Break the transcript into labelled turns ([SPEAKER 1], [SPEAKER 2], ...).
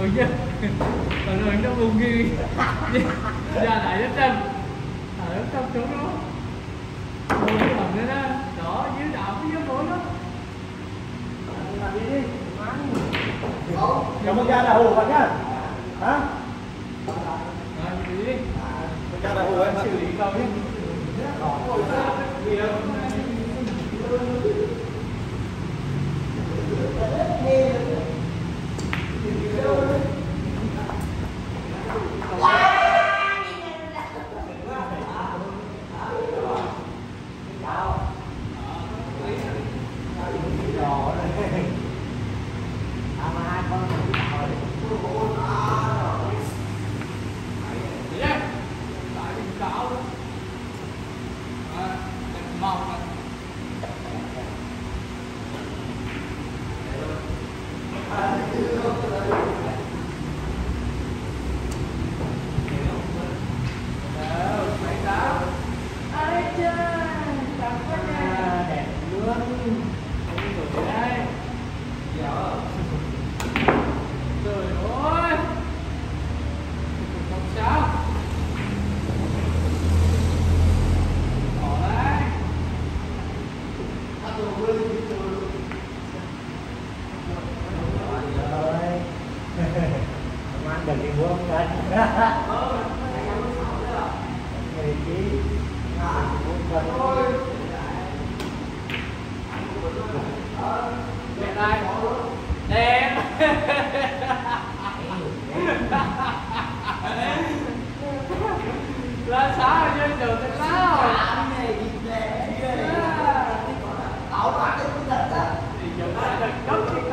[SPEAKER 1] rồi chứ còn rồi nó buông ghi ra lại hết trơn ở trong chỗ đó mua cái thằng nữa đó đó dưới đạo cái dưới mũi đó
[SPEAKER 2] làm gì đi không ra là hồ bạn nhá hả
[SPEAKER 1] rồi đi đi
[SPEAKER 2] ra là hồ em
[SPEAKER 1] xử lý câu nhé
[SPEAKER 2] đừng đi mua cái người chí
[SPEAKER 1] đẹp đây đẹp lên sáu rồi chơi trường tới sáu rồi thì giờ nó đừng cấm